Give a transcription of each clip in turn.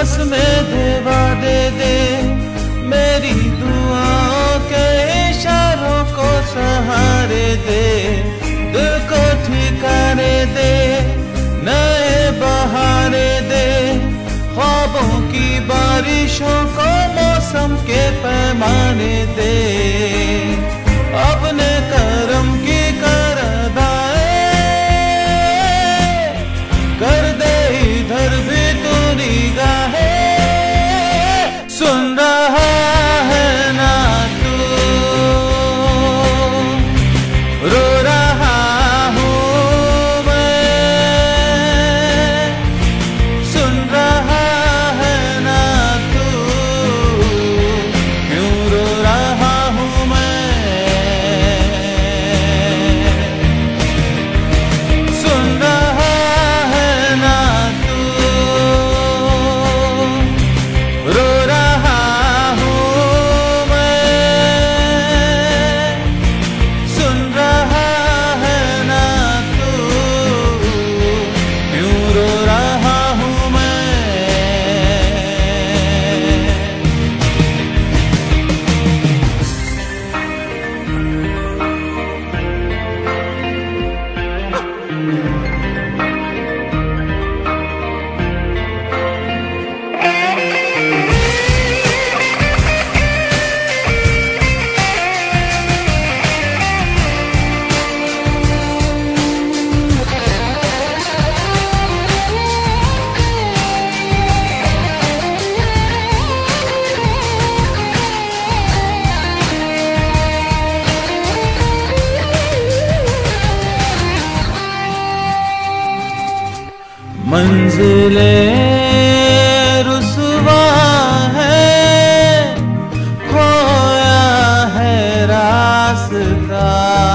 बस मेरे वादे दे, मेरी दुआओं के इशारों को सहारे दे, दिल को ठिकाने दे, नए बहारे दे, ख्वाबों की बारिशों को मौसम के पैमाने दे, अपने करम की कर अदाए कर दे, इधर भी तू निगाहे, सुन रहा है ना तू, रो रहा हूँ मैं, सुन रहा है ना तू, क्यों रो रहा हूँ मैं, सुन रहा है ना तू, रो रहा हूँ मैं, सुन रहा है ना तू, क्यों रो रहा हूँ मैं। मंजिलें रुसवा है, खोया है रास्ता,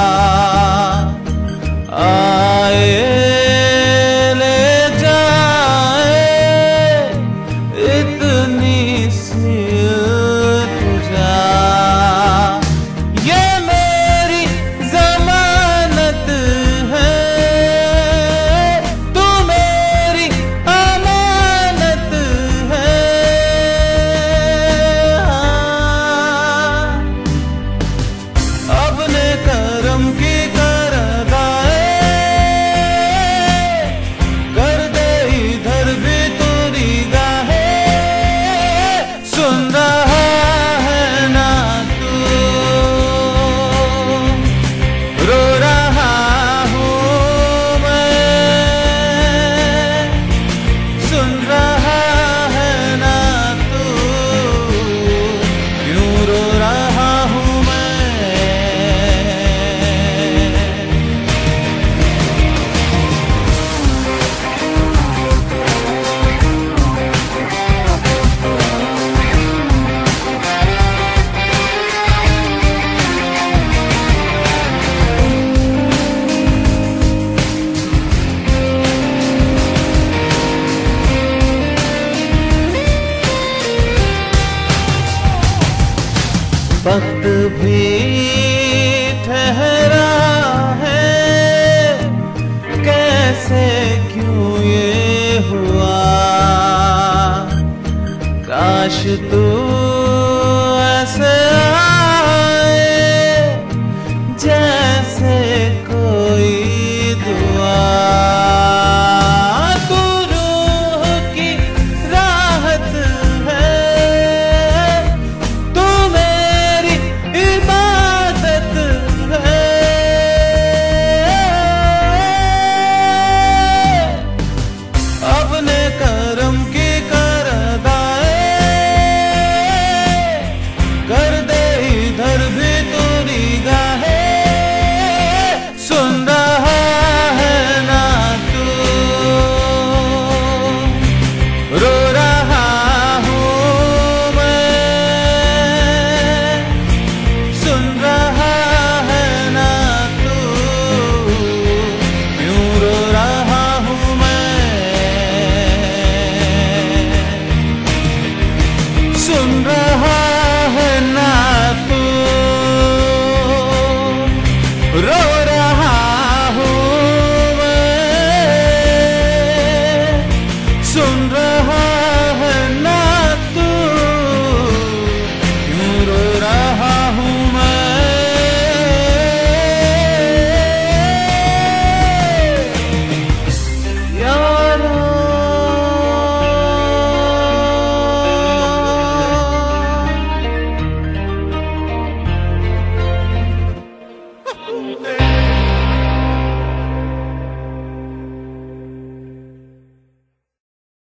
आए ले जाए इतनी सी तुझा, ये मेरी जमानत है, तू मेरी अमानत है, अपने करम की कर अदाए कर दे, इधर भी तू निगाहे, सुन रहा है ना तू, रो रहा हूँ मैं, सुन रहा है ना तू, क्यों रो रहा हूँ मैं, वक्त भी ठहरा है, कैसे क्यों ये हुआ, काश तू ऐसे आए जैसे कोई दुआ, तू रूह की राहत है, तू मेरी इबादत है, अपने करम की कर अदाए कर दे, इधर भी तू निगाहे, सुन रहा है ना तू, रो रहा हूँ मैं, सुन रहा है ना तू, क्यों रो रहा हूँ मैं, सुन रहा है ना तू, रो रहा हूँ मैं, सुन रहा